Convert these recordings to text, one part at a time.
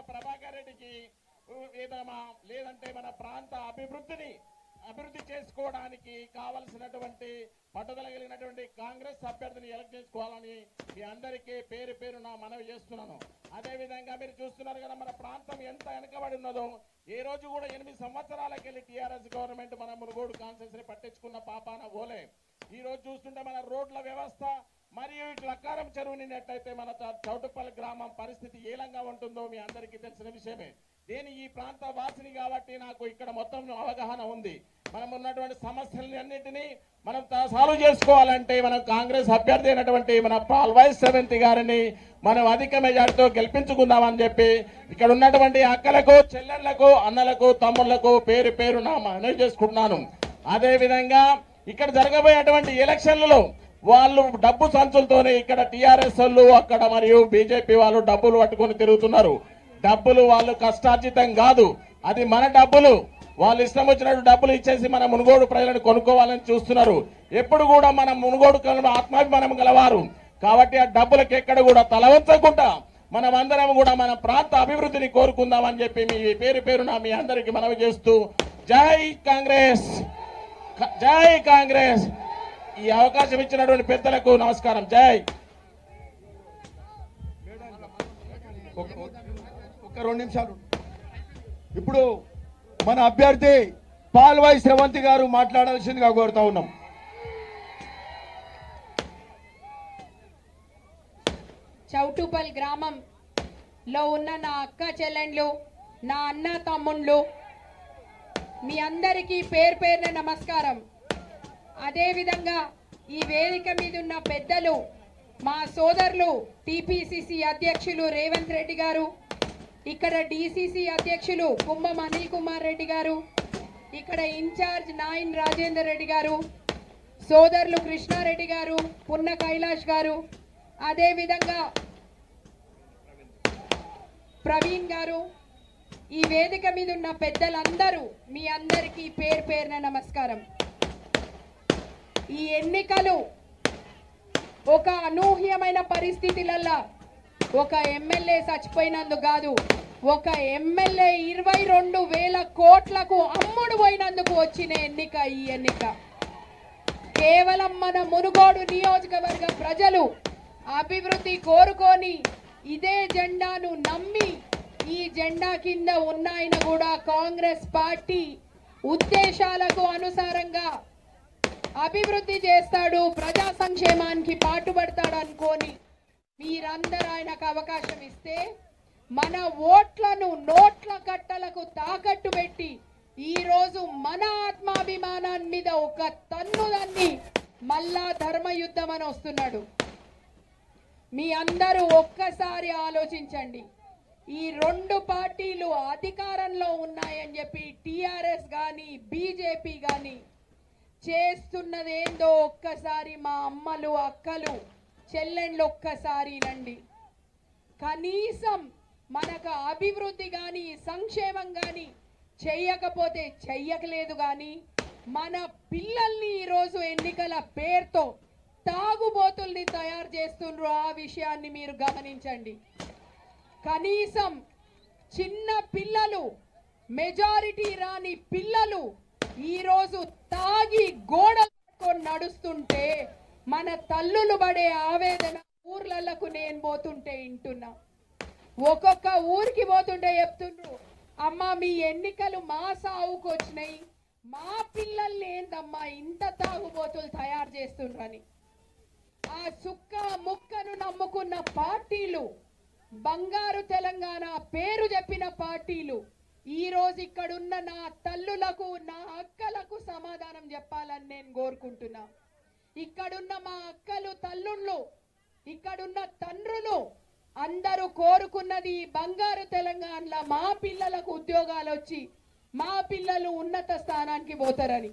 ప్రభాకర్ రెడ్డికి లేదంటే మన ప్రాంత అభివృద్ధి చేసుకోవడానికి కావలసినటువంటి పట్టుదల కలిగినటువంటి కాంగ్రెస్ అభ్యర్థిని ఎలక్ట్ చేసుకోవాలని మీ అందరికీ పేరు పేరున మనవి చేస్తున్నాను. అదే విధంగా మీరు చూస్తున్నారు కదా మన ప్రాంతం ఎంత వెనుకబడి ఉన్నదో. ఏ రోజు కూడా 8 సంవత్సరాలకెళ్ళి టీఆర్ఎస్ గవర్నమెంట్ మన మునుగోడు కాన్స్టిట్యూన్సీని పట్టించుకున్న పాపాన ఓలే. ఈ రోజు చూస్తుంటే మన రోడ్ల వ్యవస్థ మరియు ఇటు లక్కారం చెరువు నిన్నట్టయితే మన చౌటుప్పల్ గ్రామం పరిస్థితి ఏలంగా ఉంటుందో మీ అందరికీ తెలిసిన విషయమే. నేను ఈ ప్రాంత వాసిని కాబట్టి నాకు ఇక్కడ మొత్తం అవగాహన ఉంది. మనం ఉన్నటువంటి సమస్యలని అన్నింటినీ మనం సాల్వ్ చేసుకోవాలంటే మనం కాంగ్రెస్ అభ్యర్థి అయినటువంటి మన పాల్వాయి శ్రవంతి గారిని మనం అధిక మెజార్టీతో గెలిపించుకుందామని చెప్పి ఇక్కడ ఉన్నటువంటి అక్కలకు, చెల్లెళ్లకు, అన్నలకు, తమ్ముళ్లకు పేరు పేరున మనవి చేసుకుంటున్నాను. అదే విధంగా ఇక్కడ జరగబోయేటువంటి ఎలక్షన్లలో వాళ్ళు డబ్బు సంచులతోనే ఇక్కడ టీఆర్ఎస్ వాళ్ళు అక్కడ మరియు బీజేపీ వాళ్ళు డబ్బులు పట్టుకొని తిరుగుతున్నారు. డబ్బులు వాళ్ళు కష్టార్జితం కాదు, అది మన డబ్బులు. వాళ్ళు ఇష్టం వచ్చినట్టు డబ్బులు ఇచ్చేసి మన మునుగోడు ప్రజలను కొనుక్కోవాలని చూస్తున్నారు. ఎప్పుడు కూడా మన మునుగోడు ఆత్మాభిమానం గలవారు కాబట్టి ఆ డబ్బులకు ఎక్కడ కూడా తలవంచకుండా మనం అందరం కూడా మన ప్రాంత అభివృద్ధిని కోరుకుందామని చెప్పి మీ పేరు పేరున మీ అందరికీ మనవి చేస్తూ జై కాంగ్రెస్, జై కాంగ్రెస్. ఈ అవకాశం ఇచ్చినటువంటి పెద్దలకు నమస్కారం. జై. ఒక 2 నిమిషాలు. ఇప్పుడు మన అభ్యర్థి పాల్వాయి శ్రవంతి గారు మాట్లాడాల్సిందిగా కోరుతా ఉన్నాం. చౌటుపల్ గ్రామంలో ఉన్న నా అక్క చెల్లెండ్లు, నా అన్న తమ్ముళ్ళు, మీ అందరికీ పేరు పేరున నమస్కారం. అదేవిధంగా ఈ వేదిక మీద ఉన్న పెద్దలు, మా సోదరులు టీపీసీసీ అధ్యక్షులు రేవంత్ రెడ్డి గారు, ఇక్కడ డీసీసీ అధ్యక్షులు కుంభం అనిల్ కుమార్ రెడ్డి గారు, ఇక్కడ ఇన్ఛార్జ్ నాయన్ రాజేందర్ రెడ్డి గారు, సోదరులు కృష్ణారెడ్డి గారు, పున్న కైలాష్ గారు, అదేవిధంగా ప్రవీణ్ గారు, ఈ వేదిక మీద ఉన్న పెద్దలందరూ మీ అందరికీ పేరు పేరున నమస్కారం. ఈ ఎన్నికలు ఒక అనూహ్యమైన పరిస్థితులల్లో ఒక ఎమ్మెల్యే చచ్చిపోయినందుకు కాదు, ఒక ఎమ్మెల్యే 22,000 కోట్లకు అమ్ముడు పోయినందుకు వచ్చిన ఎన్నిక ఈ ఎన్నిక. కేవలం మన మునుగోడు నియోజకవర్గ ప్రజలు అభివృద్ధి కోరుకొని ఇదే జెండాను నమ్మి ఈ జెండా కింద ఉన్నాయన కూడా కాంగ్రెస్ పార్టీ ఉద్దేశాలకు అనుసారంగా అభివృద్ధి చేస్తాడు, ప్రజా సంక్షేమానికి పాటుపడతాడు అనుకోని మీరందరూ ఆయనకు అవకాశం ఇస్తే మన ఓట్లను నోట్ల కట్టలకు తాకట్టు పెట్టి ఈరోజు మన ఆత్మాభిమానాన్ని మీద ఒక తన్నుదాన్ని మళ్ళా ధర్మయుద్ధం అని వస్తున్నాడు. మీ అందరూ ఒక్కసారి ఆలోచించండి. ఈ 2 పార్టీలు అధికారంలో ఉన్నాయని చెప్పి టీఆర్ఎస్ కానీ బీజేపీ కానీ చేస్తున్నదేందో ఒక్కసారి మా అమ్మలు, అక్కలు, చెల్లెళ్ళు ఒక్కసారి రండి. కనీసం మనకు అభివృద్ధి కానీ సంక్షేమం కానీ చెయ్యకపోతే చెయ్యకలేదు కానీ మన పిల్లల్ని ఈరోజు ఎన్నికల పేరుతో తాగుబోతుల్ని తయారు చేస్తుండ్రు. ఆ విషయాన్ని మీరు గమనించండి. కనీసం చిన్న పిల్లలు, మెజారిటీ రాని పిల్లలు ఈరోజు తాగి గోడలు నడుస్తుంటే మన తల్లులు పడే ఆవేదన ఊర్లకు నేను పోతుంటే వింటున్నా. ఒక్కొక్క ఊరికి పోతుంటే చెప్తుండ్రు, అమ్మ మీ ఎన్నికలు మా సావుకు వచ్చినాయి, మా పిల్లల్ని ఏందమ్మా ఇంత తాగుబోతులు తయారు చేస్తుండ్రని. ఆ సుక్క ముక్కను నమ్ముకున్న పార్టీలు, బంగారు తెలంగాణ పేరు చెప్పిన పార్టీలు ఈ రోజు ఇక్కడున్న నా తల్లులకు, నా అక్కలకు సమాధానం చెప్పాలని నేను కోరుకుంటున్నా. ఇక్కడున్న మా అక్కలు, తల్లుళ్ళు, ఇక్కడున్న తండ్రులు అందరూ కోరుకున్నది బంగారు తెలంగాణలో మా పిల్లలకు ఉద్యోగాలు వచ్చి మా పిల్లలు ఉన్నత స్థానానికి పోతారని.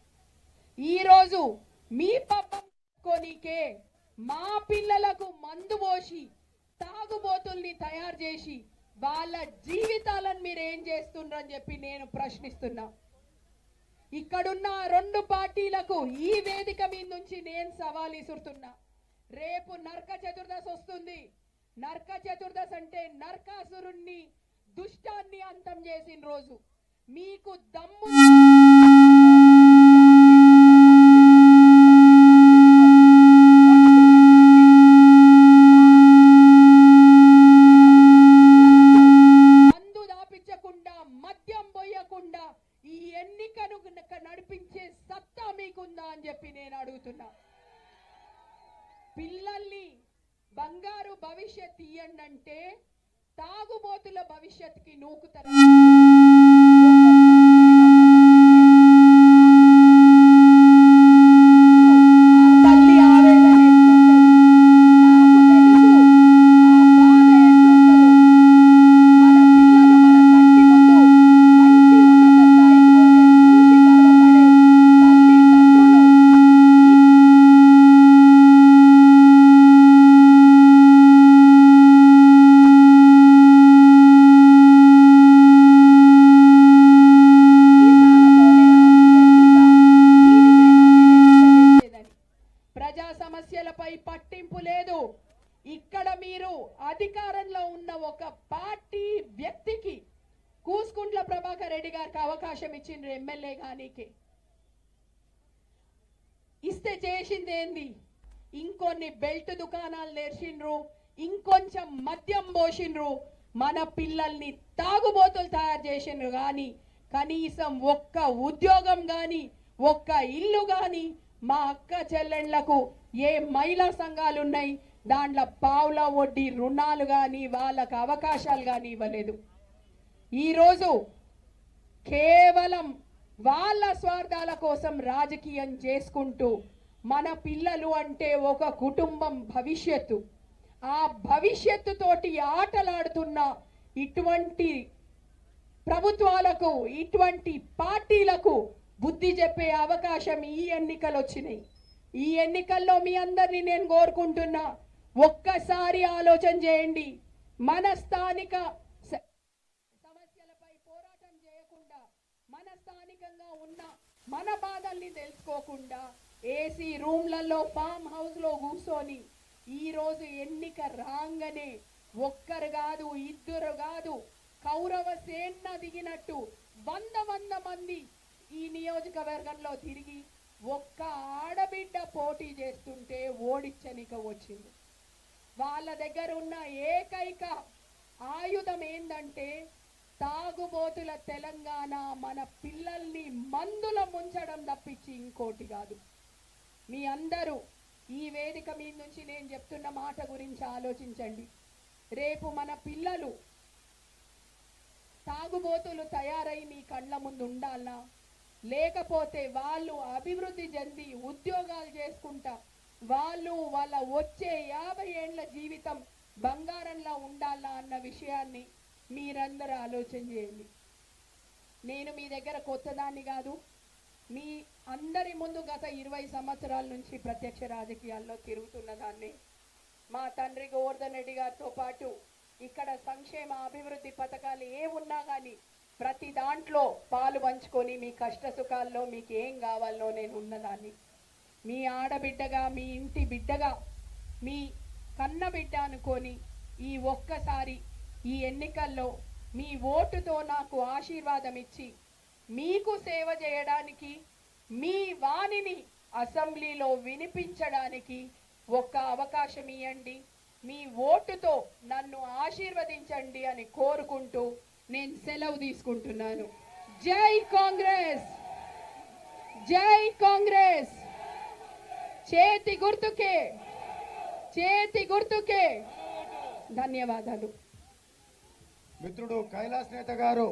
ఈరోజు మీ పాపం కొనికే మా పిల్లలకు మందు పోసి తాగుబోతుల్ని తయారు చేసి వాళ్ళ జీవితాలను మీరు ఏం చేస్తుండ్రని చెప్పి నేను ప్రశ్నిస్తున్నా. ఇక్కడున్న 2 పార్టీలకు ఈ వేదిక మీద నుంచి నేను సవాల్ ఇస్తున్నా. రేపు నరక చతుర్దశి వస్తుంది. నరక చతుర్దశి అంటే నరకాసురుణ్ణి దుష్టాన్ని అంతం చేసిన రోజు. మీకు దమ్ముందా నాతో పాటు యాదగిరిగుట్ట లక్ష్మీ నరసింహస్వామి సన్నిధికి వచ్చి ఒట్టు పెట్టండి. ఇక్కడ ఉన్న పిల్లలకు మందు దాపించకుండా, మద్యం పోయకుండా ఈ ఎన్నికను నడిపించే సత్తా మీకుందా అని చెప్పి నేను అడుగుతున్నా. పిల్లల్ని బంగారు భవిష్యత్ ఇయ్యండి అంటే తాగుబోతుల భవిష్యత్తుకి నూకుతారా? తల్లి ఆవేదన ఎట్లుంటది, నాకు తెలుసు ఆ బాధ ఎట్లుంటదో. మన పిల్లలు మన కంటి ముందు మంచి ఉన్నత స్థాయికి పోతే చూసి గర్వపడే తల్లిదండ్రులు ఈసాలతోనేనా మీ ఎన్నిక? దీనికేనా మీరు ఎన్నిక చేసేదని? ప్రజా సమస్యలపై పట్టింపు లేదు. ఇక్కడ మీరు అధికారంలో ఉన్న ఒక పార్టీ వ్యక్తికి, కూసుకుంట్ల ప్రభాకర్ రెడ్డి గారికి అవకాశం ఇచ్చిండ్రు ఎమ్మెల్యే గానికి. ఇస్తే చేసింది ఏంది? ఇంకొన్ని బెల్ట్ దుకాణాలు తెరిచిండ్రు, ఇంకొంచెం మద్యం పోసిండ్రు, మన పిల్లల్ని తాగుబోతులు తయారు చేసిండ్రు. కానీ కనీసం ఒక్క ఉద్యోగం గాని, ఒక్క ఇల్లు గాని మా అక్క చెల్లెళ్లకు ఏ మహిళా సంఘాలు ఉన్నాయి దాంట్లో పావుల వడ్డీ రుణాలు గాని, వాళ్ళకు అవకాశాలు గాని ఇవ్వలేదు. ఈరోజు కేవలం వాళ్ళ స్వార్థాల కోసం రాజకీయం చేసుకుంటూ, మన పిల్లలు అంటే ఒక కుటుంబం భవిష్యత్తు, ఆ భవిష్యత్తు తోటి ఆటలాడుతున్న ఇటువంటి ప్రభుత్వాలకు, ఇటువంటి పార్టీలకు బుద్ధి చెప్పే అవకాశం ఈ ఎన్నికలు వచ్చినాయి. ఈ ఎన్నికల్లో మీ అందరినీ నేను కోరుకుంటున్నా, ఒక్కసారి ఆలోచన చేయండి. మన స్థానిక సమస్యలపై పోరాటం చేయకుండా, మన స్థానికంగా ఉన్న మన బాధల్ని తెలుసుకోకుండా ఏసీ రూమ్లలో, ఫామ్ హౌస్ లో కూర్చొని ఈ రోజు ఎన్నిక రాగానే ఒక్కరు కాదు, ఇద్దరు కాదు, కౌరవ సేన దిగినట్టు 100 మంది ఈ నియోజకవర్గంలో తిరిగి ఒక్క ఆడబిడ్డ పోటీ చేస్తుంటే ఓడించనిక వచ్చింది. వాళ్ళ దగ్గర ఉన్న ఏకైక ఆయుధం ఏందంటే తాగుబోతుల తెలంగాణ, మన పిల్లల్ని మందుల ముంచడం తప్పించి ఇంకోటి కాదు. మీ అందరూ ఈ వేదిక మీద నుంచి నేను చెప్తున్న మాట గురించి ఆలోచించండి. రేపు మన పిల్లలు తాగుబోతులు తయారై మీ కళ్ళ ముందు ఉండాలా, లేకపోతే వాళ్ళు అభివృద్ధి చెంది ఉద్యోగాలు చేసుకుంటా వాళ్ళు వాళ్ళ వచ్చే 50 ఏళ్ల జీవితం బంగారంలా ఉండాలా అన్న విషయాన్ని మీరందరూ ఆలోచన చేయండి. నేను మీ దగ్గర కొత్తదాన్ని కాదు, మీ అందరి ముందు గత 20 సంవత్సరాల నుంచి ప్రత్యక్ష రాజకీయాల్లో తిరుగుతున్న దాన్ని. మా తండ్రి గోవర్ధన్ రెడ్డి గారితో పాటు ఇక్కడ సంక్షేమ అభివృద్ధి పథకాలు ఏమున్నా కానీ ప్రతి దాంట్లో పాలు పంచుకొని మీ కష్ట సుఖాల్లో మీకు ఏం కావాలో నేను ఉన్నదాన్ని. మీ ఆడబిడ్డగా, మీ ఇంటి బిడ్డగా, మీ కన్న బిడ్డ అనుకొని ఈ ఒక్కసారి ఈ ఎన్నికల్లో మీ ఓటుతో నాకు ఆశీర్వాదం ఇచ్చి మీకు సేవ చేయడానికి, మీ వాణిని అసెంబ్లీలో వినిపించడానికి ఒక్క అవకాశం ఇవ్వండి. మీ ఓటుతో నన్ను ఆశీర్వదించండి అని కోరుకుంటూ నేను సెలవు తీసుకుంటున్నాను. జై కాంగ్రెస్, జై కాంగ్రెస్. చేతి గుర్తుకే, చేతి గుర్తుకే. ధన్యవాదాలు. మిత్రుడు కైలాస్ నేత గారు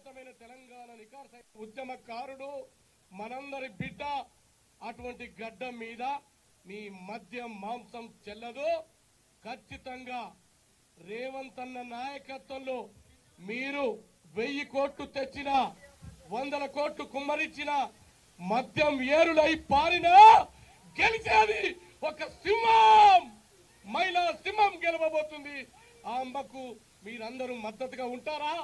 ఉన్నతమైన తెలంగాణ నికార్సైన ఉద్యమకారుడు మనందరి బిడ్డ. అటువంటి గడ్డ మీద మీ మద్యం మాంసం చెల్లదు. ఖచ్చితంగా రేవంత్ అన్న నాయకత్వంలో మీరు 1000 కోట్లు తెచ్చిన, 100 కోట్లు కుమ్మరించిన, మద్యం ఏరులై పారినా గెలిచేది ఒక సింహం, మహిళా సింహం గెలవబోతుంది. ఆ అమ్మకు మీరందరూ మద్దతుగా ఉంటారా?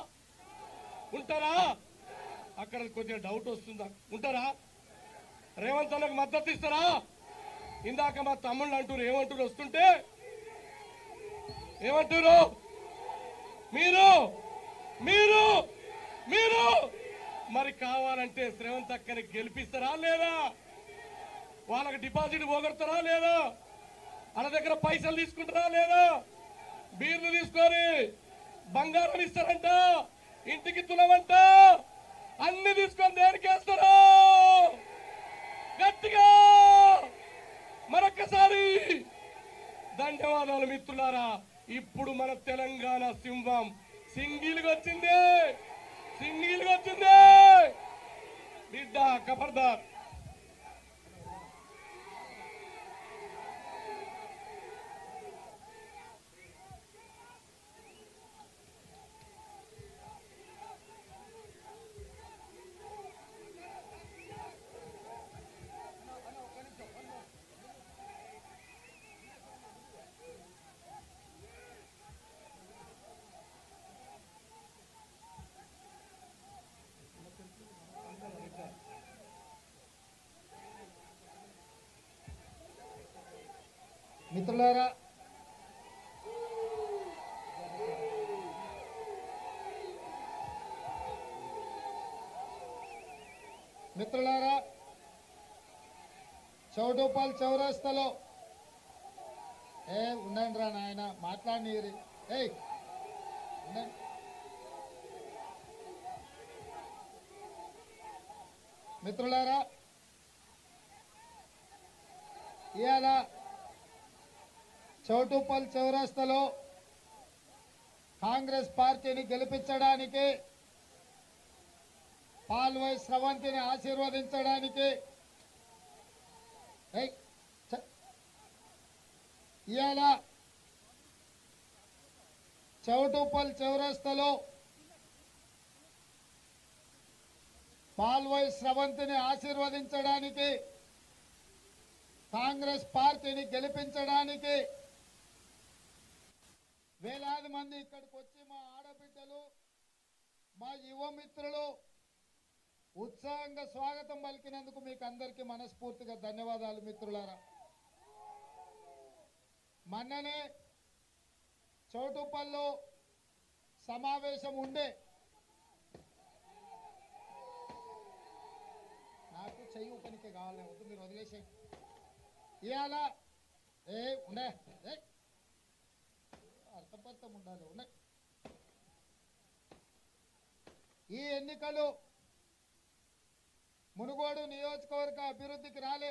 అక్కడ కొంచెం డౌట్ వస్తుందా? ఉంటారా? రేవంత్ అన్నకు మద్దతు ఇస్తారా? ఇందాక మా తమ్ముళ్ళు అంటారు, ఏమంటారు వస్తుంటే, ఏమంటారు? మీరు మరి కావాలంటే రేవంత్ అక్కని గెలిపిస్తారా లేదా? వాళ్ళకి డిపాజిట్ పోగొడతారా లేదా? వాళ్ళ దగ్గర పైసలు తీసుకుంటారా లేదా? బీర్లు తీసుకొని బంగారం ఇస్తారంట, ఇంటికి తులవంట, అన్ని తీసుకొని దేనికేస్తారా? గట్టిగా మరొక్కసారి ధన్యవాదాలు మిత్రులారా. ఇప్పుడు మన తెలంగాణ సింహం సింగిల్గా వచ్చింది బిడ్డ. ఖబర్దార్. మిత్రులారా, చౌటుప్పల్ చౌరస్తాలో ఉండండి రా నాయన, మాట్లాడినీరి. మిత్రులారా, ఇవాళ చౌటుప్పల్ చౌరస్తాలో కాంగ్రెస్ పార్టీని గెలిపించడానికి, పాల్వై స్రవంతిని ఆశీర్వదించడానికి ఇవాళ చౌటుప్పల్ చౌరస్తాలో పాల్వై స్రవంతిని ఆశీర్వదించడానికి, కాంగ్రెస్ పార్టీని గెలిపించడానికి వేలాది మంది ఇక్కడికి వచ్చి మా ఆడబిడ్డలు, మా యువమిత్రులు ఉత్సాహంగా స్వాగతం పలికినందుకు మీకు అందరికీ మనస్ఫూర్తిగా ధన్యవాదాలు. మిత్రులారా, మొన్ననే చౌటుప్పల్లో సమావేశం ఉండే, నాకు చెయ్యి ఊపనికి కావాలి, వద్దు మీరు వదిలేసే. ఇవాళ ఉండే అర్థపర్థం ఉండాలి. ఉన్నాయి ఈ ఎన్నికలు మునుగోడు నియోజకవర్గ అభివృద్ధికి రాలే.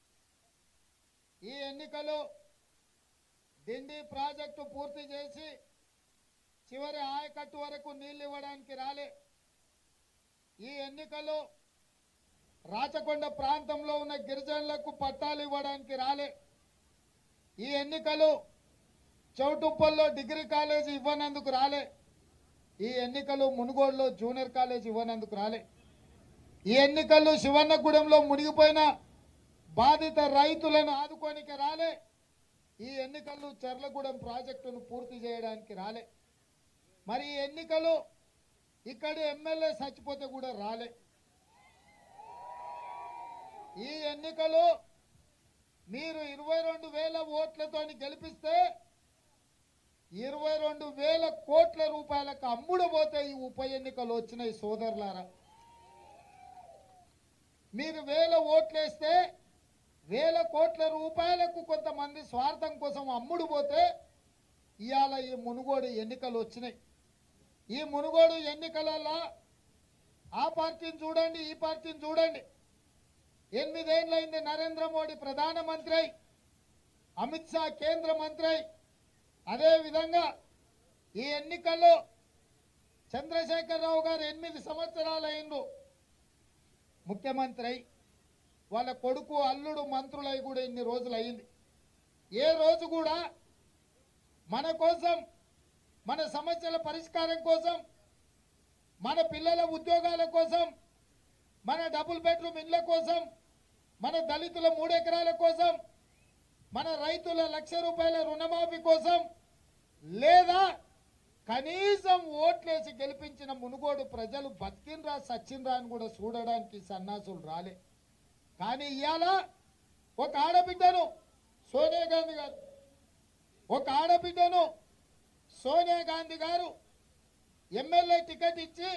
ఈ ఎన్నికలు డిండి ప్రాజెక్టు పూర్తి చేసి చివరి ఆయకట్టు వరకు నీళ్లు ఇవ్వడానికి రాలే. ఈ ఎన్నికలు రాచకొండ ప్రాంతంలో ఉన్న గిరిజనులకు పట్టాలు ఇవ్వడానికి రాలే. ఈ ఎన్నికలు చౌటుప్పల్లో డిగ్రీ కాలేజీ ఇవ్వనందుకు రాలే. ఈ ఎన్నికలు మునుగోడులో జూనియర్ కాలేజీ ఇవ్వనందుకు రాలే. ఈ ఎన్నికలు శివన్నగూడెంలో మునిగిపోయిన బాధిత రైతులను ఆదుకోనికి రాలే. ఈ ఎన్నికలు చెర్లగూడెం ప్రాజెక్టును పూర్తి చేయడానికి రాలే. మరి ఈ ఎన్నికలు ఇక్కడి ఎమ్మెల్యే చచ్చిపోతే కూడా రాలే. ఈ ఎన్నికలు మీరు 22,000 ఓట్లతోని గెలిపిస్తే 22,000 కోట్ల రూపాయలకు అమ్ముడుపోతే ఈ ఉప ఎన్నికలు వచ్చినాయి సోదరులారా. మీరు 1000 ఓట్లేస్తే 1000 కోట్ల రూపాయలకు కొంతమంది స్వార్థం కోసం అమ్ముడుపోతే ఇవాళ ఈ మునుగోడు ఎన్నికలు వచ్చినాయి. ఈ మునుగోడు ఎన్నికలలో ఆ పార్టీని చూడండి, ఈ పార్టీని చూడండి. 8 ఏళ్ళైంది నరేంద్ర మోడీ ప్రధానమంత్రి, అమిత్ షా కేంద్ర మంత్రి. అదే విధంగా ఈ ఎన్నికల్లో చంద్రశేఖరరావు గారు 8 సంవత్సరాలు అయిండు ముఖ్యమంత్రి అయి, వాళ్ళ కొడుకు అల్లుడు మంత్రులై కూడా ఇన్ని రోజులు అయింది. ఏ రోజు కూడా మన కోసం, మన సమస్యల పరిష్కారం కోసం, మన పిల్లల ఉద్యోగాల కోసం, మన డబుల్ బెడ్రూమ్ ఇళ్ల కోసం, మన దళితుల 3 ఎకరాల కోసం, మన రైతుల 1,00,000 రూపాయల రుణమాఫీ కోసం, లేదా కనీసం ఓట్లేసి గెలిపించిన మునుగోడు ప్రజలు బతికినరా సచ్చిండ్రా అని కూడా చూడడానికి సన్నాసులు రాలే. కానీ ఇవాళ ఒక ఆడబిడ్డను సోనియా గాంధీ గారు, ఒక ఆడబిడ్డను సోనియా గాంధీ గారు ఎమ్మెల్యే టికెట్ ఇచ్చి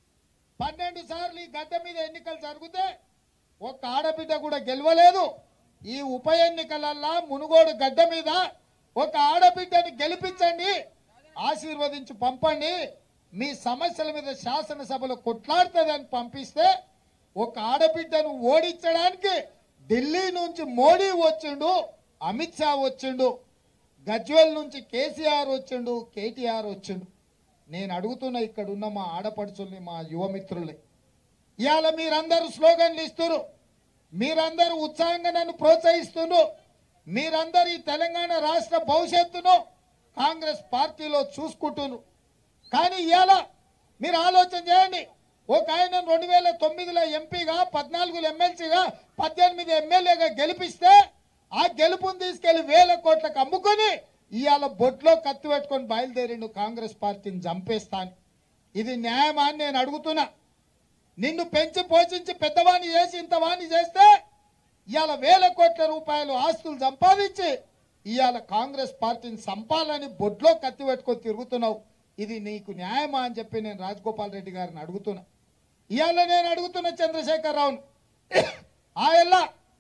12 సార్లు ఈ గడ్డ మీద ఎన్నికలు జరిగితే ఒక ఆడబిడ్డ కూడా గెలవలేదు. ఈ ఉప ఎన్నికలల్లా మునుగోడు గడ్డ మీద ఒక ఆడబిడ్డని గెలిపించండి, ఆశీర్వదించి పంపండి, మీ సమస్యల మీద శాసనసభలో కొట్లాడుతుందని పంపిస్తే ఒక ఆడబిడ్డను ఓడించడానికి ఢిల్లీ నుంచి మోడీ వచ్చిండు, అమిత్ షా వచ్చిండు, గజ్వేల్ నుంచి కేసీఆర్ వచ్చిండు, కేటీఆర్ వచ్చిండు. నేను అడుగుతున్నా ఇక్కడ ఉన్న మా ఆడపడుచుల్ని, మా యువమిత్రుల్ని, ఇవాళ మీరందరూ స్లోగన్లు ఇస్తున్నారు, మీరందరూ ఉత్సాహంగా నన్ను ప్రోత్సహిస్తున్నారు, మీరందరూ ఈ తెలంగాణ రాష్ట్ర భవిష్యత్తును కాంగ్రెస్ పార్టీలో చూసుకుంటున్నారు. కానీ ఇవాళ మీరు ఆలోచన చేయండి, ఒక ఆయన 2009లో ఎంపీగా, 14లో ఎమ్మెల్సీగా, 18 ఎమ్మెల్యేగా గెలిపిస్తే ఆ గెలుపుని తీసుకెళ్లి 1000 కోట్లకు అమ్ముకొని ఇవాళ బొట్లో కత్తి పెట్టుకొని బయలుదేరిండు కాంగ్రెస్ పార్టీని చంపేస్తాను. ఇది న్యాయమా అని నేను అడుగుతున్నా. నిన్ను పెంచి పోషించి పెద్దవాణి చేసి ఇంతవాణి చేస్తే ఇవాళ 1000 కోట్ల రూపాయలు ఆస్తులు సంపాదించి ఇవాళ కాంగ్రెస్ పార్టీని సంపాలని బొడ్లో కత్తి పెట్టుకొని తిరుగుతున్నావు. ఇది నీకు న్యాయమా అని చెప్పి నేను రాజగోపాల్ రెడ్డి గారిని అడుగుతున్నా. ఇవాళ నేను అడుగుతున్నా చంద్రశేఖరరావును, ఆయన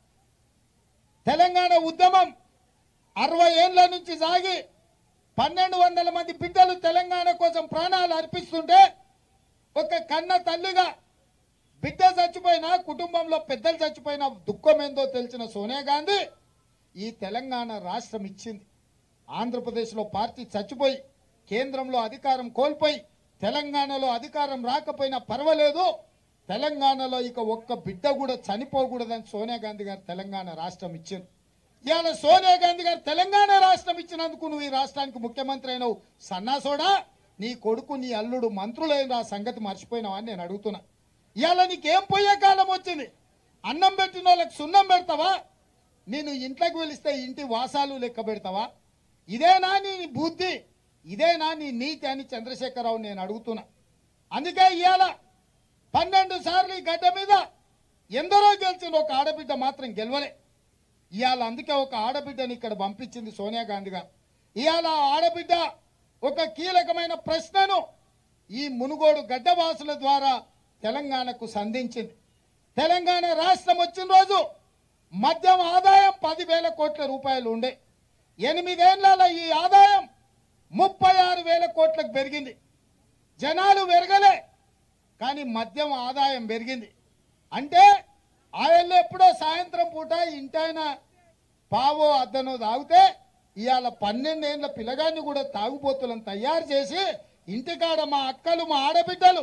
తెలంగాణ ఉద్యమం 60 ఏళ్ల నుంచి సాగి 1200 మంది బిడ్డలు తెలంగాణ కోసం ప్రాణాలు అర్పిస్తుంటే ఒక కన్న తల్లిగా బిడ్డ చచ్చిపోయినా, కుటుంబంలో పెద్దలు చచ్చిపోయినా దుఃఖం ఏందో తెలిసిన సోనియా గాంధీ ఈ తెలంగాణ రాష్ట్రం ఇచ్చింది. ఆంధ్రప్రదేశ్లో పార్టీ చచ్చిపోయి కేంద్రంలో అధికారం కోల్పోయి తెలంగాణలో అధికారం రాకపోయినా పర్వాలేదు, తెలంగాణలో ఇక ఒక్క బిడ్డ కూడా చనిపోకూడదని సోనియా గాంధీ గారు తెలంగాణ రాష్ట్రం ఇచ్చింది. ఇవాళ సోనియా గాంధీ గారు తెలంగాణ రాష్ట్రం ఇచ్చినందుకు నువ్వు ఈ రాష్ట్రానికి ముఖ్యమంత్రి అయినవు సన్నాసోడా, నీ కొడుకు నీ అల్లుడు మంత్రులైన ఆ సంగతి మర్చిపోయినావా అని నేను అడుగుతున్నా. ఇవాళ నీకేం పోయే కాలం వచ్చింది? అన్నం పెట్టిన వాళ్ళకి సున్నం పెడతావా? నేను ఇంట్లోకి పిలిస్తే ఇంటి వాసాలు లెక్క పెడతావా? ఇదేనా నీ బుద్ధి, ఇదేనా నీ నీతి అని చంద్రశేఖరరావు నేను అడుగుతున్నా. అందుకే ఇవాళ 12 సార్లు ఈ గడ్డ మీద ఎందరో గెలిచిన ఒక ఆడబిడ్డ మాత్రం గెలవలే. ఇవాళ అందుకే ఒక ఆడబిడ్డని ఇక్కడ పంపించింది సోనియా గాంధీ గారు. ఇవాళ ఆడబిడ్డ ఒక కీలకమైన ప్రశ్నను ఈ మునుగోడు గడ్డవాసుల ద్వారా తెలంగాణకు సంధించింది. తెలంగాణ రాష్ట్రం వచ్చిన రోజు మద్యం ఆదాయం 10,000 కోట్ల రూపాయలు ఉండే, 8 ఏళ్లలో ఈ ఆదాయం 36,000 కోట్లకు పెరిగింది. జనాలు పెరగలే కానీ మద్యం ఆదాయం పెరిగింది. అంటే ఆయన ఎప్పుడో సాయంత్రం పూట ఇంటైనా పావో అద్దనో తాగితే ఇవాళ 12 ఏళ్ల పిల్లగాన్ని కూడా తాగుబోతులను తయారు చేసి ఇంటికాడ మా అక్కలు, మా ఆడబిడ్డలు,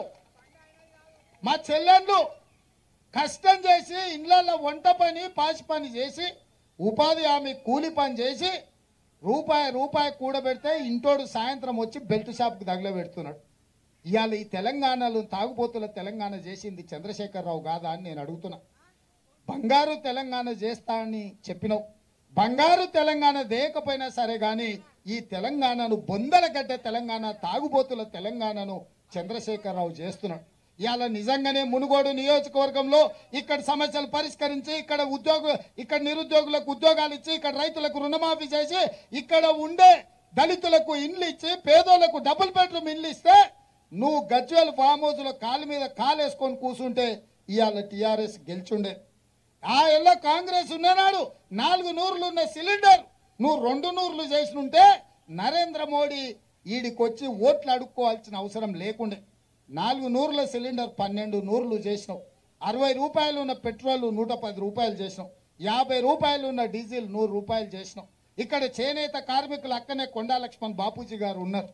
మా చెల్లెళ్ళు కష్టం చేసి ఇళ్లలో వంట పని, పాసి పని చేసి, ఉపాధి హామీ కూలి పని చేసి రూపాయి కూడబెడితే ఇంటోడు సాయంత్రం వచ్చి బెల్ట్ షాప్కి తగలబెడుతున్నాడు. ఇవాళ ఈ తెలంగాణలో తాగుబోతుల తెలంగాణ చేసింది చంద్రశేఖరరావు కాదా అని నేను అడుగుతున్నా. బంగారు తెలంగాణ చేస్తా అని చెప్పినావు, బంగారు తెలంగాణ దేకపోయినా సరే కానీ ఈ తెలంగాణను బొందలగడ్డ తెలంగాణ, తాగుబోతుల తెలంగాణను చంద్రశేఖరరావు చేస్తున్నాడు. ఇవాళ నిజంగానే మునుగోడు నియోజకవర్గంలో ఇక్కడ సమస్యలు పరిష్కరించి ఇక్కడ నిరుద్యోగులకు ఉద్యోగాలు ఇచ్చి, ఇక్కడ రైతులకు రుణమాఫీ చేసి, ఇక్కడ ఉండే దళితులకు ఇండ్లు ఇచ్చి, పేదోళ్లకు డబుల్ బెడ్రూమ్ ఇండ్లు ఇస్తే నువ్వు గజ్వేల్ ఫామ్ హౌస్ లో కాలు మీద కాలేసుకొని కూర్చుంటే ఇవాళ టీఆర్ఎస్ గెలిచుండే. ఆ ఎల్ల కాంగ్రెస్ ఉన్ననాడు 4 నూరులు ఉన్న సిలిండర్ నువ్వు 2 నూరులు చేసినుంటే నరేంద్ర మోడీ ఈడికొచ్చి ఓట్లు అడుక్కోవాల్సిన అవసరం లేకుండే. 4 నూరుల సిలిండర్ 12 నూరులు చేసినావు. 60 రూపాయలు ఉన్న పెట్రోల్ 110 రూపాయలు చేసినావు. 50 రూపాయలు ఉన్న డీజిల్ 100 రూపాయలు చేసినావు. ఇక్కడ చేనేత కార్మికులు అక్కనే కొండా లక్ష్మణ్ బాపూజీ గారు ఉన్నారు.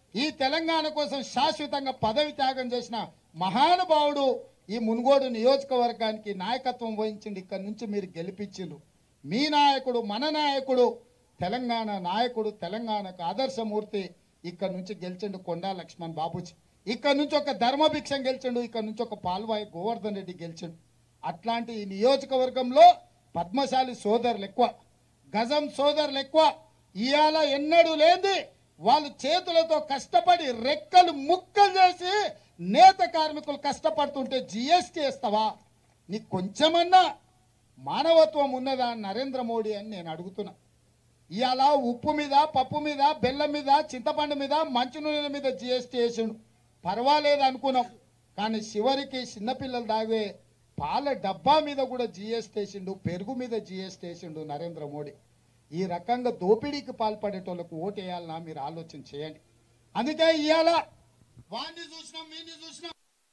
ఈ తెలంగాణ కోసం శాశ్వతంగా పదవి త్యాగం చేసిన మహానుభావుడు ఈ మునుగోడు నియోజకవర్గానికి నాయకత్వం వహించింది. ఇక్కడ నుంచి మీరు గెలిపించిండు. మీ నాయకుడు, మన నాయకుడు, తెలంగాణ నాయకుడు, తెలంగాణకు ఆదర్శమూర్తి ఇక్కడ నుంచి గెలిచిండు కొండా లక్ష్మణ్ బాబుజీ. ఇక్కడ నుంచి ఒక ధర్మభిక్షం గెలిచిండు. ఇక్కడ నుంచి ఒక పాల్వాయి గోవర్ధన్ రెడ్డి గెలిచిండు. అట్లాంటి ఈ నియోజకవర్గంలో పద్మశాలి సోదరులు ఎక్కువ, గజం సోదరులు ఎక్కువ. ఇవాళ ఎన్నడూ లేని వాళ్ళు చేతులతో కష్టపడి రెక్కలు ముక్కలు చేసి నేత కార్మికులు కష్టపడుతుంటే జిఎస్టీ వేస్తావా? నీకు కొంచెమన్నా మానవత్వం ఉన్నదా నరేంద్ర మోడీ అని నేను అడుగుతున్నా. ఇవాళ ఉప్పు మీద, పప్పు మీద, బెల్లం మీద, చింతపండు మీద, మంచినూనెల మీద జిఎస్టీ వేసిండు. పర్వాలేదు అనుకున్నాం. కానీ చివరికి చిన్నపిల్లలు తాగే పాల డబ్బా మీద కూడా జిఎస్టీ వేసిండు, పెరుగు మీద జిఎస్టీ వేసిండు నరేంద్ర మోడీ. ఈ రకంగా దోపిడీకి పాల్పడేటోళ్ళకు ఓటు వేయాలన్నా మీరు ఆలోచన చేయండి. అందుకే ఇవాళ వాడిని చూసినాం, వీడిని చూసినాం,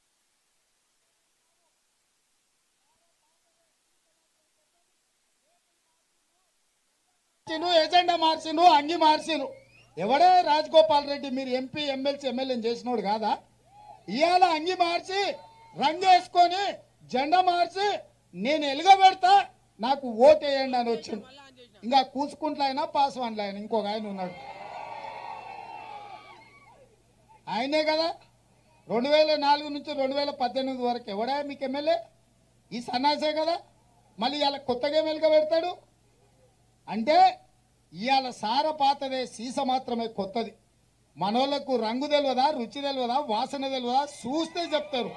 ఎజెండా మార్చిండు, అంగి మార్చిండు. ఎవడే రాజగోపాల్ రెడ్డి మీరు ఎంపీ, ఎమ్మెల్సీ, ఎమ్మెల్యేని చేసినోడు కాదా? ఇవాళ అంగి మార్చి రంగు వేసుకొని జెండా మార్చి నేను ఎలుగబెడతా నాకు ఓటు వేయండి అని వచ్చిండు. ఇంకా కూసుకుంట్ల అయినా పాస్వాన్లు ఆయన ఇంకొక ఆయన ఉన్నాడు, ఆయనే కదా 2004 నుంచి 2018 వరకు ఎవడా మీకు ఎమ్మెల్యే? ఈ సన్నాసే కదా. మళ్ళీ ఇవాళ కొత్తగా ఎమ్మెల్యేగా పెడతాడు అంటే ఇవాళ సార పాతదే, సీస మాత్రమే కొత్తది. మనోళ్లకు రంగు తెలియదా, రుచి తెలియదా, వాసన తెలియదా? చూస్తే చెప్తారు.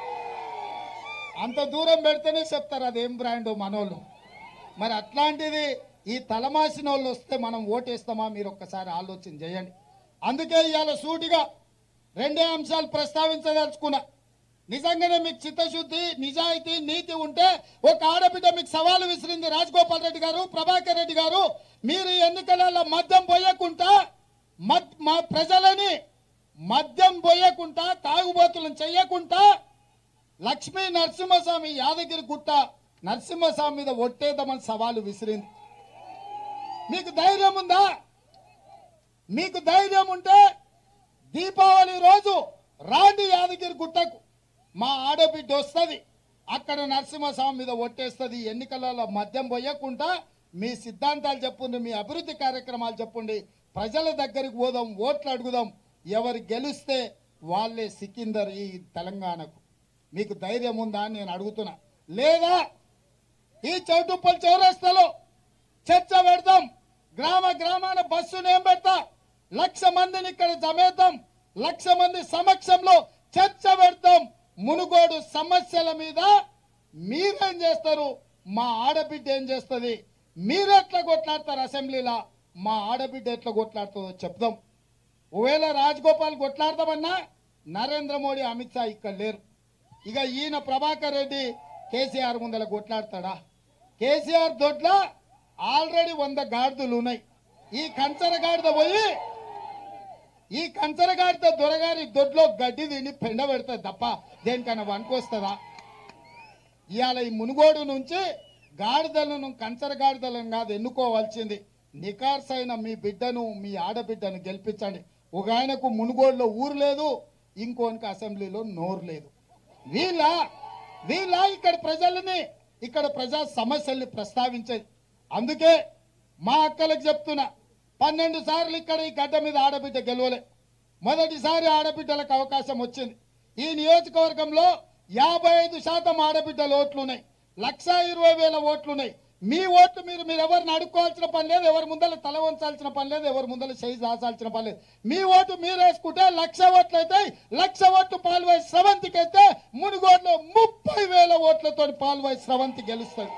అంత దూరం పెడితేనే చెప్తారు అదేం బ్రాండ్ మనోళ్ళు. మరి అట్లాంటిది ఈ తలమాసిన వాళ్ళు వస్తే మనం ఓటేస్తామా? మీరు ఒక్కసారి ఆలోచన చేయండి. అందుకే ఇవాళ సూటిగా రెండే అంశాలు ప్రస్తావించదలుచుకున్నా. నిజంగానే మీకు చిత్తశుద్ధి, నిజాయితీ, నీతి ఉంటే ఒక ఆడబిడ్డ మీకు సవాలు విసిరింది. రాజగోపాల్ రెడ్డి గారు, ప్రభాకర్ రెడ్డి గారు, మీరు ఎన్నికలలో మద్యం పోయకుండా, మా ప్రజలని మద్యం పోయకుండా, తాగుబోతులను చెయ్యకుండా లక్ష్మీ నరసింహస్వామి యాదగిరి గుట్ట నరసింహస్వామి మీద ఒట్టేద్దామని సవాలు విసిరింది. మీకు ధైర్యం ఉందా? మీకు ధైర్యం ఉంటే దీపావళి రోజు రాండి యాదగిరి గుట్టకు. మా ఆడబిడ్డ వస్తుంది, అక్కడ నరసింహస్వామి మీద ఒట్టేస్తుంది. ఎన్నికలలో మద్యం పోయకుండా మీ సిద్ధాంతాలు చెప్పండి, మీ అభివృద్ధి కార్యక్రమాలు చెప్పండి, ప్రజల దగ్గరికి పోదాం, ఓట్లు అడుగుదాం. ఎవరు గెలిస్తే వాళ్ళే సికిందర్ ఈ తెలంగాణకు. మీకు ధైర్యం ఉందా అని నేను అడుగుతున్నా. లేదా ఈ చౌటుప్పల్ చౌరస్తాలో చర్చ పెడతాం, గ్రామ గ్రామాన బస్సు నేను పెడతా, 1,00,000 మందిని ఇక్కడ జమేద్దాం, 1,00,000 మంది సమక్షంలో చర్చ పెడతాం. మునుగోడు సమస్యల మీద మీరేం చేస్తారు, మా ఆడబిడ్డ ఏం చేస్తుంది, మీరు ఎట్లా కొట్లాడతారు అసెంబ్లీలో, మా ఆడబిడ్డ ఎట్లా కొట్లాడుతుందో చెప్దాం. ఒకవేళ రాజగోపాల్ కొట్లాడదామన్నా నరేంద్ర మోడీ, అమిత్ షా ఇక్కడ లేరు. ఇక ఈయన ప్రభాకర్ రెడ్డి కేసీఆర్ ముందర కొట్లాడతాడా? కేసీఆర్ దొడ్ల ఆల్రెడీ 100 గాడిదలు ఉన్నాయి. ఈ కంచరగాడిద పోయి ఈ కంచరగాడిద దొరగారి దొడ్లో గడ్డి తిని పెండ పెడతాది తప్ప దేనికన్నా వనుకొస్తుందా? ఇవాళ ఈ మునుగోడు నుంచి గాడిదలను, కంచరగాడిదలను కాదు ఎన్నుకోవాల్సింది, నికార్సైన మీ బిడ్డను, మీ ఆడబిడ్డను గెలిపించండి. ఒక ఆయనకు మునుగోడులో ఊరు లేదు, ఇంకోనికి అసెంబ్లీలో నోరు లేదు. వీళ్ళ ఇక్కడ ప్రజలని, ఇక్కడ ప్రజా సమస్యల్ని ప్రస్తావించేది. అందుకే మా అక్కలకు చెప్తున్నా, 12 సార్లు ఇక్కడ ఈ గడ్డ మీద ఆడబిడ్డ గెలవలే. మొదటిసారి ఆడబిడ్డలకు అవకాశం వచ్చింది. ఈ నియోజకవర్గంలో 55% ఆడబిడ్డల ఓట్లున్నాయి, 1,20,000 ఓట్లున్నాయి. మీ ఓట్లు మీరు ఎవరిని అడుక్కోవాల్సిన పని లేదు, ఎవరి ముందర తల వంచాల్సిన పని లేదు, ఎవరి ముందర చేయి దాచాల్సిన పని లేదు. మీ ఓటు మీరు వేసుకుంటే 1,00,000 ఓట్లు అవుతాయి. 1,00,000 ఓట్లు పాల్వాయి స్రవంతికి అయితే మునుగోడులో 30,000 ఓట్లతో పాల్వాయి స్రవంతి గెలుస్తుంది.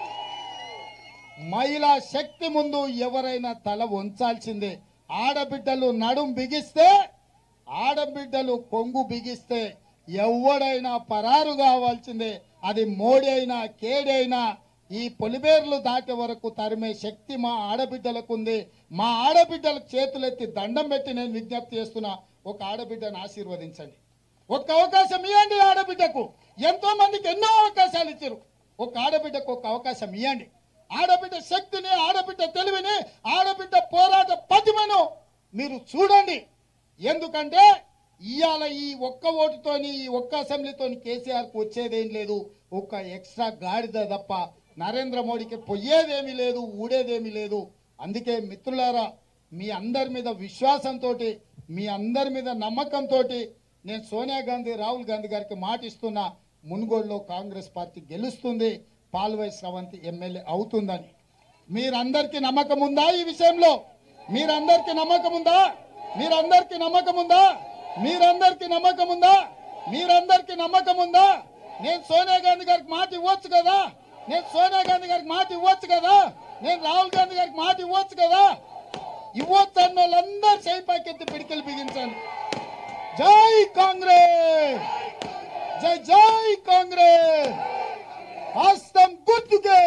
మహిళా శక్తి ముందు ఎవరైనా తల వంచాల్సిందే. ఆడబిడ్డలు నడుం బిగిస్తే, ఆడబిడ్డలు కొంగు బిగిస్తే ఎవడైనా పరారు కావాల్సిందే. అది మోడీ అయినా, కేడీ అయినా ఈ పొలిమేర్లు దాటే వరకు తరిమే శక్తి మా ఆడబిడ్డలకు ఉంది. మా ఆడబిడ్డలకు చేతులెత్తి దండం పెట్టి నేను విజ్ఞప్తి చేస్తున్నా, ఒక ఆడబిడ్డను ఆశీర్వదించండి. ఒక అవకాశం ఇవ్వండి ఆడబిడ్డకు. ఎంతో మందికి ఎన్నో అవకాశాలు ఇచ్చారు, ఒక ఆడబిడ్డకు ఒక అవకాశం ఇవ్వండి. ఆడబిడ్డ శక్తిని, ఆడబిడ్డ తెలివిని, ఆడబిడ్డ పోరాట పటిమను మీరు చూడండి. ఎందుకంటే ఇవాళ ఈ ఒక్క ఓటుతోని ఈ ఒక్క అసెంబ్లీతోని కేసీఆర్కు వచ్చేదేం లేదు, ఒక్క ఎక్స్ట్రా గాడిద తప్ప నరేంద్ర మోడీకి పొయ్యేదేమీ లేదు, ఊడేదేమీ లేదు. అందుకే మిత్రులారా, మీ అందరి మీద విశ్వాసంతో, మీ అందరి మీద నమ్మకంతో నేను సోనియా గాంధీ, రాహుల్ గాంధీ గారికి మాట ఇస్తున్నా, మునుగోడులో కాంగ్రెస్ పార్టీ గెలుస్తుంది, పాల్వాయి స్రవంతి ఎమ్మెల్యే అవుతుందని. మీరందరికీ నమ్మకం ఉందా? ఈ విషయంలో మీరందరికీ నమ్మకం ఉందా? మీరందరికీ నమ్మకం ఉందా? మీరందరికీ నమ్మకం ఉందా? మీరందరికీ నమ్మకం ఉందా? నేను సోనియా గాంధీ గారికి మాట ఇవ్వచ్చు కదా, నేను సోనియా గాంధీ గారికి మాట ఇవ్వచ్చు కదా, నేను రాహుల్ గాంధీ గారికి మాట ఇవ్వచ్చు కదా. ఇవ్వచ్చు అన్న వాళ్ళందరూ చేయి పైకెత్తి పిడికిలు బిగించండి. జై కాంగ్రెస్, జై జై కాంగ్రెస్. హస్తం గుర్తుకే,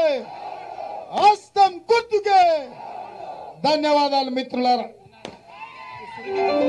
హస్తం గుర్తుకే. ధన్యవాదాలు మిత్రులారా.